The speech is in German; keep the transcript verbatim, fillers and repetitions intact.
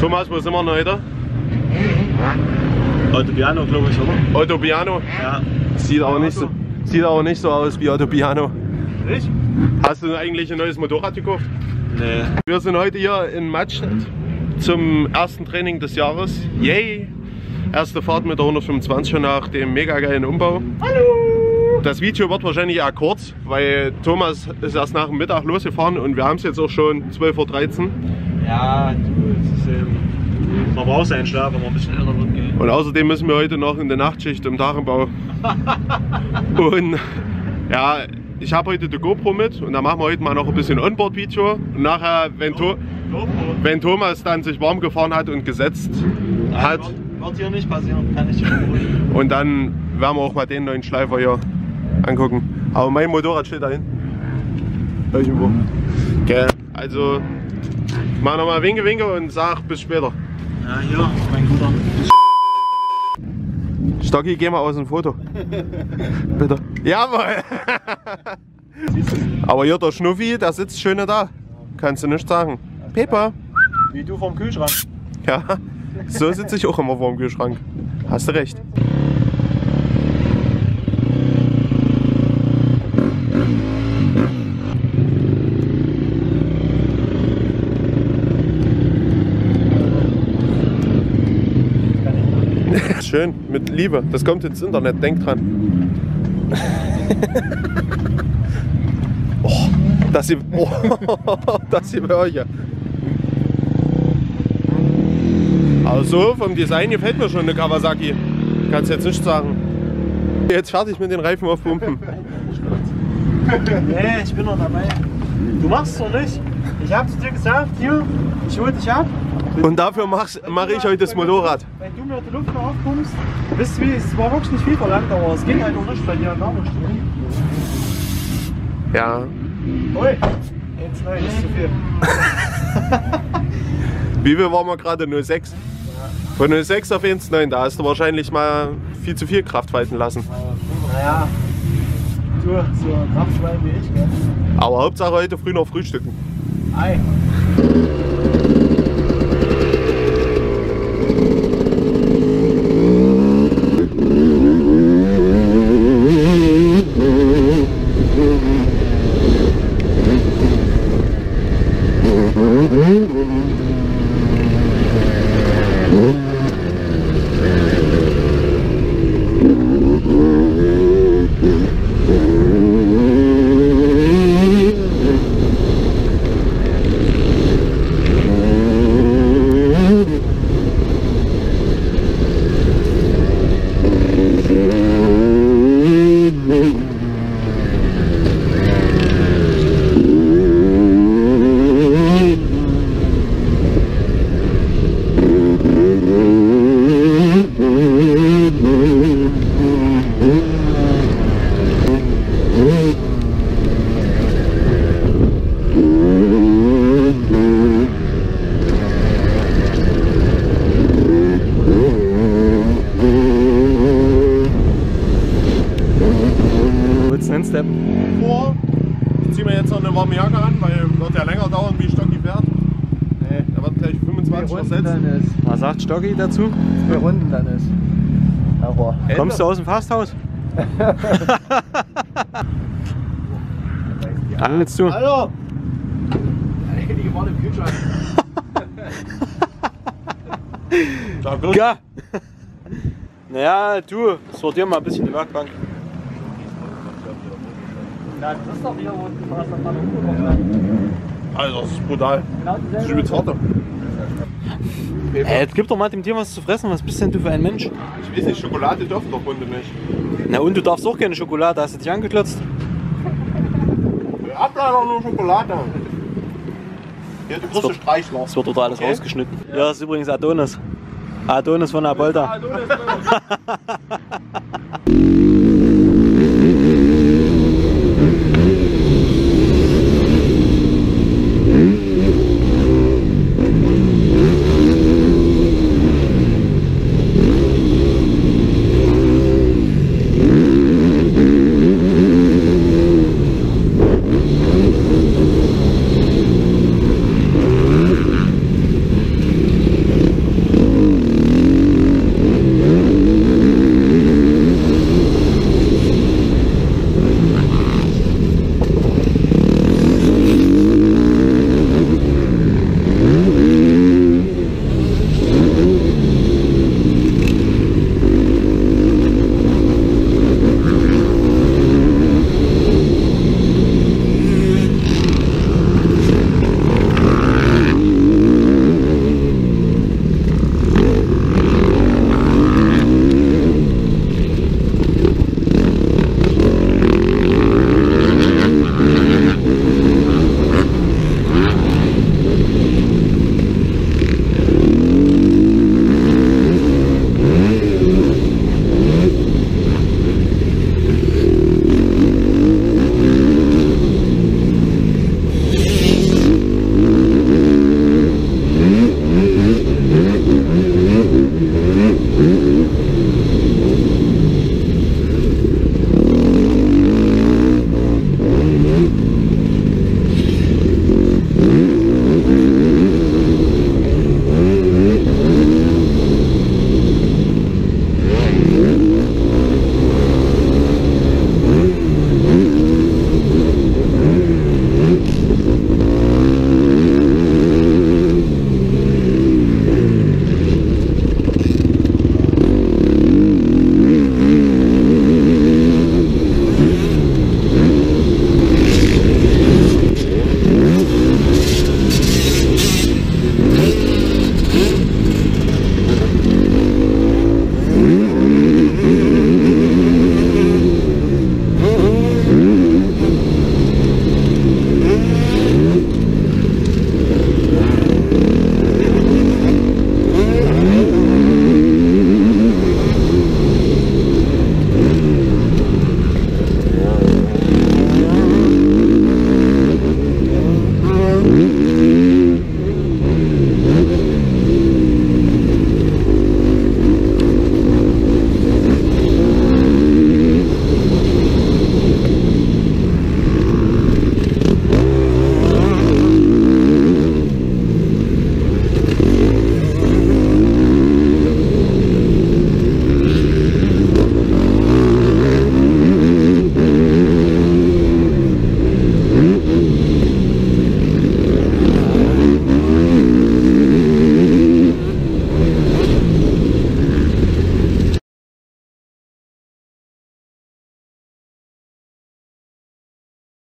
Thomas, wo sind wir noch heute? Autopiano, glaube ich, oder? Autopiano? Ja. Sieht aber, nicht so, sieht aber nicht so aus wie Autopiano. Nicht? Hast du eigentlich ein neues Motorrad gekauft? Nee. Wir sind heute hier in Mattstedt zum ersten Training des Jahres. Yay! Erste Fahrt mit der hundertfünfundzwanzig nach dem mega geilen Umbau. Hallo! Das Video wird wahrscheinlich eher kurz, weil Thomas ist erst nach dem Mittag losgefahren und wir haben es jetzt auch schon zwölf Uhr dreizehn. Ja, du, es ist ähm, man braucht seinen Schlaf, wenn man ein bisschen älter wird. Gell? Und außerdem müssen wir heute noch in der Nachtschicht im Dachenbau. Und ja, ich habe heute die GoPro mit und da machen wir heute mal noch ein bisschen Onboard-Video. Und nachher, wenn, to wenn Thomas dann sich warm gefahren hat und gesetzt hat, wird, wird hier nicht passieren, kann ich dir beruhigen. Und dann werden wir auch mal den neuen Schleifer hier angucken. Aber mein Motorrad steht da hinten. Irgendwo. Okay, also mach nochmal Winke Winke und sag bis später. Ja, hier, mein Guter. Stocki, geh mal aus dem Foto. Bitte. Jawohl! Aber hier der Schnuffi, der sitzt schön da. Kannst du nicht sagen. Pepe. Wie du vom Kühlschrank. Ja, so sitze ich auch immer vor dem Kühlschrank. Hast du recht. Schön, mit Liebe. Das kommt ins Internet, denk dran. Oh, das hier, oh, das hier wäre ja. Also vom Design gefällt mir schon eine Kawasaki. Kannst jetzt nicht sagen. Jetzt fertig mit den Reifen aufpumpen. Nee, ich bin noch dabei. Du machst es doch nicht. Ich hab zu dir gesagt, hier, ich hol dich ab. Und dafür mache mach ich heute das Motorrad. Wenn du mir die Luft noch aufkommst, wisst ihr wie, es war wirklich nicht viel verlangt, aber es ging halt noch nicht bei dir an der Stelle. Ja. Ui, jetzt nein, nicht zu viel. Wie viel waren wir gerade? null Komma sechs? Von null Komma sechs auf eins Komma neun, da hast du wahrscheinlich mal viel zu viel Kraft walten lassen. Naja, du, so Kraftschwein wie ich, gell? Aber Hauptsache heute früh noch frühstücken. Ei. Vor. Ich ziehe mir jetzt noch eine warme Jacke an, weil wird ja länger dauern, wie Stocki fährt. Nee. Er wird gleich fünfundzwanzig versetzen. Was sagt Stocki dazu? Zwei Runden dann ist. Aber kommst du aus dem Fasthaus? Angelst du? Hallo! Die waren im Kühlschrank. Ja. Naja, du, sortier mal ein bisschen die Werkbank. Ja, das ist doch hier, wo du hast das mal Also, das ist brutal. Das ist übelst hart. Hey, jetzt gib doch mal dem Tier was zu fressen. Was bist denn du für ein Mensch? Ich weiß nicht, Schokolade dürfen doch Hunde nicht. Na und du darfst auch keine Schokolade, hast du dich angeklotzt? Ich hab leider nur Schokolade. Hier, du kriegst Streichler. Das wird total alles okay rausgeschnitten. Ja, das ist übrigens Adonis. Adonis von Apolda.